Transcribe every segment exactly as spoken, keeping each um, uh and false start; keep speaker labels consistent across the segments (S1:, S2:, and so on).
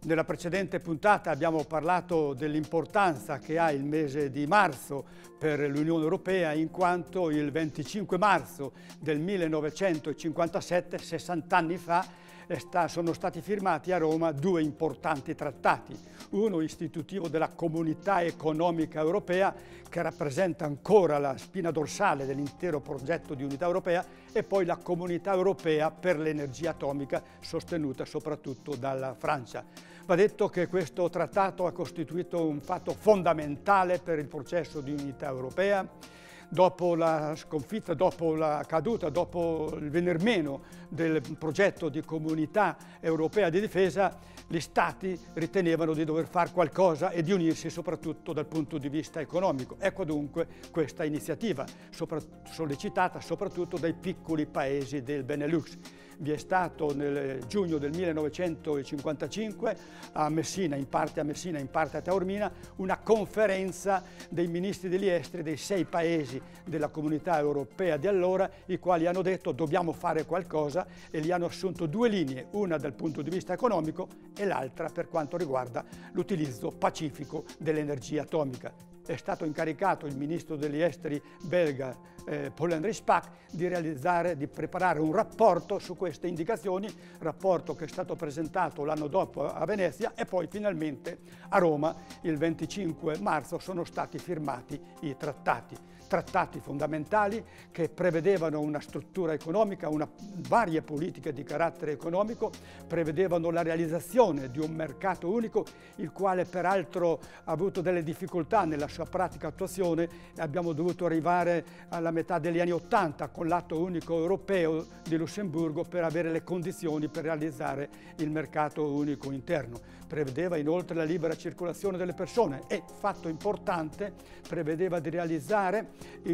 S1: Nella precedente puntata abbiamo parlato dell'importanza che ha il mese di marzo per l'Unione Europea, in quanto il venticinque marzo del millenovecentocinquantasette, sessanta anni fa, sono stati firmati a Roma due importanti trattati. Uno istitutivo della Comunità Economica Europea, che rappresenta ancora la spina dorsale dell'intero progetto di unità europea, e poi la Comunità Europea per l'Energia Atomica, sostenuta soprattutto dalla Francia. Va detto che questo trattato ha costituito un fatto fondamentale per il processo di unità europea. Dopo la sconfitta, dopo la caduta, dopo il venir meno del progetto di Comunità Europea di Difesa, gli Stati ritenevano di dover fare qualcosa e di unirsi soprattutto dal punto di vista economico. Ecco dunque questa iniziativa, sopra, sollecitata soprattutto dai piccoli paesi del Benelux. Vi è stato nel giugno del millenovecentocinquantacinque a Messina, in parte a Messina, in parte a Taormina, una conferenza dei ministri degli esteri dei sei paesi della Comunità Europea di allora, i quali hanno detto dobbiamo fare qualcosa, e gli hanno assunto due linee, una dal punto di vista economico e l'altra per quanto riguarda l'utilizzo pacifico dell'energia atomica. È stato incaricato il ministro degli esteri belga eh, Paul-Henri Spaak di realizzare, di preparare un rapporto su queste indicazioni, rapporto che è stato presentato l'anno dopo a Venezia, e poi finalmente a Roma il venticinque marzo sono stati firmati i trattati. Trattati fondamentali che prevedevano una struttura economica, una, varie politiche di carattere economico, prevedevano la realizzazione di un mercato unico, il quale peraltro ha avuto delle difficoltà nella sua pratica attuazione, e abbiamo dovuto arrivare alla metà degli anni Ottanta con l'atto unico europeo di Lussemburgo per avere le condizioni per realizzare il mercato unico interno. Prevedeva inoltre la libera circolazione delle persone e, fatto importante, prevedeva di realizzare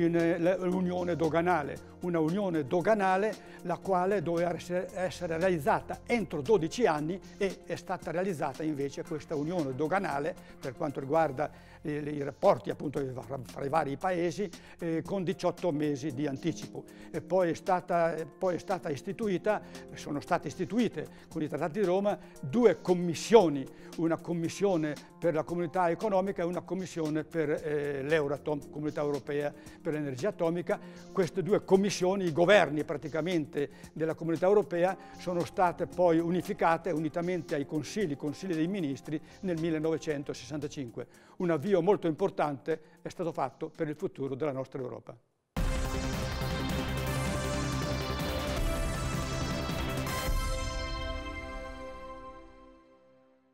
S1: l'unione doganale, una unione doganale la quale doveva essere realizzata entro dodici anni, e è stata realizzata invece questa unione doganale per quanto riguarda i, i rapporti appunto fra i vari paesi eh, con diciotto mesi di anticipo. E poi è stata, poi è stata istituita, sono state istituite con i Trattati di Roma due commissioni, una commissione per la comunità economica e una commissione per eh, l'Euratom, Comunità Europea per l'Energia Atomica. Queste due commissioni, i governi praticamente della Comunità Europea, sono state poi unificate unitamente ai consigli, consigli dei ministri nel millenovecentosessantacinque. Un avvio molto importante è stato fatto per il futuro della nostra Europa.